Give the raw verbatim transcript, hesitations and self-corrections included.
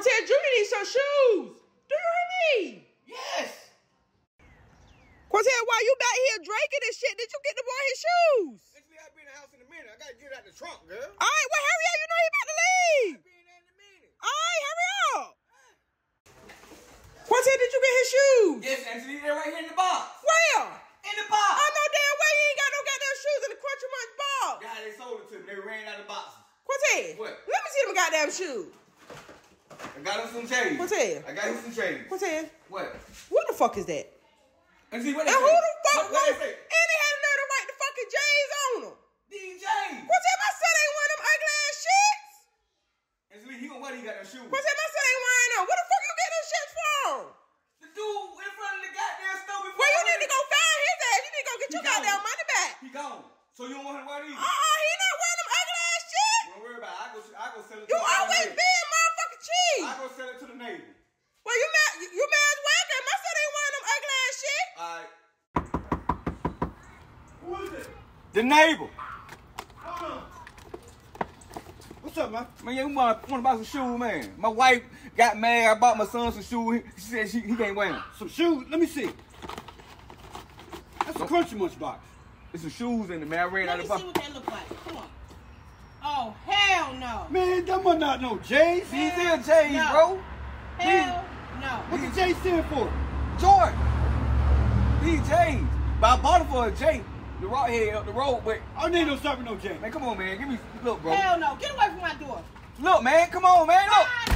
Quantez, Junior needs some shoes. Do you hear me? Yes. Quantez, why you back here drinking this shit? Did you get the boy his shoes? Actually, I'll be in the house in a minute. I gotta get out the trunk, girl. All right, well, hurry up. You know he about to leave. I'll be in there in a minute. All right, hurry up. Quantez, did you get his shoes? Yes, Anthony, they're right here in the box. Where? In the box. I know damn well you ain't got no goddamn shoes in the Crunchy Munch box. God, they sold it to me. They ran out of boxes. Quantez, What? let me see them goddamn shoes. I got him some change. Quantez. I got him some change. Quantez, What? what the fuck is that? And see what they And say? who the fuck What, what was? they say? And they had a nerve to write the fucking J's on them. D J. Quantez, my son ain't wearing them ugly ass shits. And see, he gonna what he got them shoes. Quantez, my son ain't wearing them. Where the fuck you get them shits from? The dude in front of the goddamn store before. Well, you need to go find his ass. You need to go get He your gone. goddamn money back. He gone. So you don't want him to wear these? Uh-uh, he not wearing them ugly ass shit. Don't worry about it. I go, I go sell it to You the always neighbor. being motherfucking cheap. I go sell it to the neighbor. Well, you may, you, you may as well, cause my son ain't wearing them ugly ass shit. All right. Who is it? The neighbor. Hold on. What's up, man? Man, yeah, we want to buy some shoes, man. My wife got mad. I bought my son some shoes. She said she, he can't wear them. Some shoes? Let me see. That's a Crunchy Munch box. There's some shoes in there, man. I ran out Let of me the see box. what that look like. Come on. Oh, hell no. Man, that must not know J's. These are J's, No. bro. Hell no. What the J stand for? Jordan. These J's. But I bought it for a J. The rock head up the road, but I need no stop with no J. man, come on, man. Give me look, bro. Hell no. Get away from my door. Look, man. Come on, man. Look. Ah,